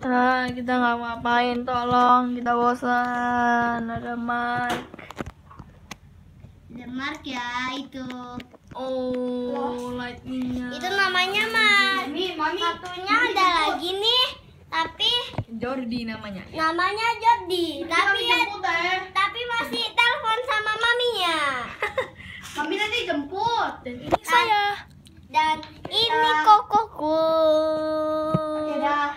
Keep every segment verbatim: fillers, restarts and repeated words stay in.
Nah, kita nggak ngapain, tolong, kita bosan. Ada Mark. Ada Mark ya itu. Oh, lightningnya. Itu namanya Mark. Satunya ada lagi nih, tapi Jordi namanya. namanya Jordi. Tapi ya, tapi masih telepon sama maminya. Mami nanti jemput. Dan ini saya. Dan ini kokoku. Dadah.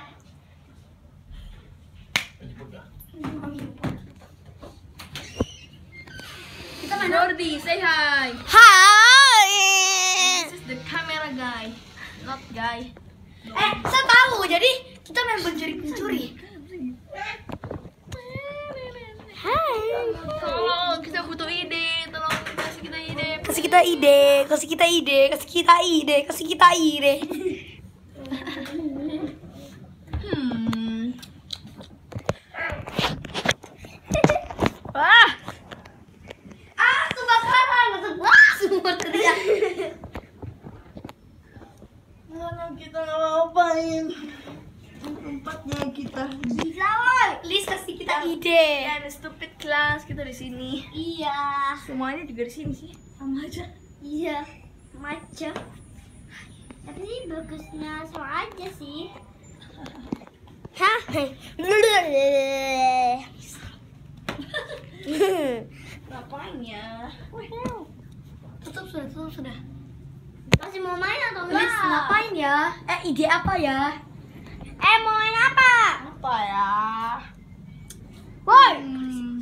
Kita main Jordi, say hi. Hai. This is the camera guy, not guy. Eh, saya tahu. Jadi kita main pencuri-pencuri. Hai. Tolong, kita butuh ide. Tolong kasih kita ide. Kasih kita ide, kasih kita ide, kasih kita ide, kasih kita ide. Hmm. Wah. Ah, kebakaran, wah, semua teriak. Mana kita nggak ngapain? Tempatnya kita. Gila, woy. Lis kasih kita ide. Dan stupid class kita di sini. Iya. Semuanya juga di sini sih. Sama aja. Iya. Macam. Tapi bagusnya sama aja sih. Hah? Ngapain ya? Tutup sudah, tutup sudah. Masih mau main atau Lis, enggak? ngapain ya? Eh, ide apa ya? Eh, mau main apa? Apa ya? Woi. Hmm.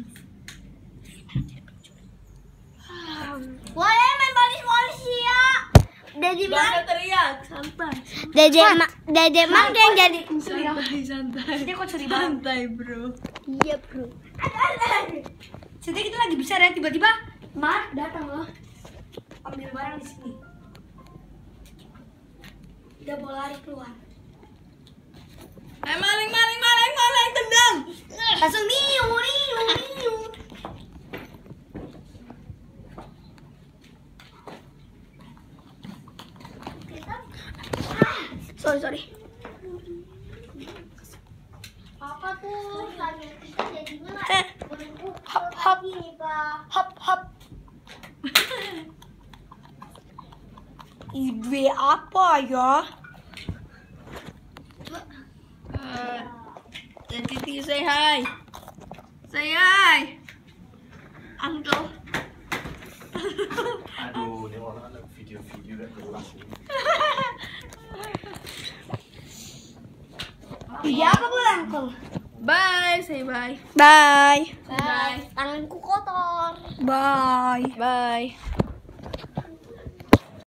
Woi, main polisi-polisi ya. Dedi Mang. Jangan teriak, santai. Dede Mang, Dede Mang yang jadi. Santai, santai. Dia kok curi banget. Santai, bro. Iya, Bro. Jadi kita lagi besar ya, tiba-tiba Mark datang loh. Ambil barang di sini. Udah mau lari keluar. Eh, maling, maling, maling, maling, tendang. Langsung niu, niu, niu. Sorry, sorry. Apa tuh? Lagi kita jadinya Eh, hop, hop. gini, Pak. Hop, hop. Ide apa ya? Uh, dan Titi say hi. Say hi. Uncle. Aduh, ini orang ada video-video gak jelas ini. Ide apa bulan kau? Bye, say bye. Bye. Bye. Tanganku kotor. Bye. Bye.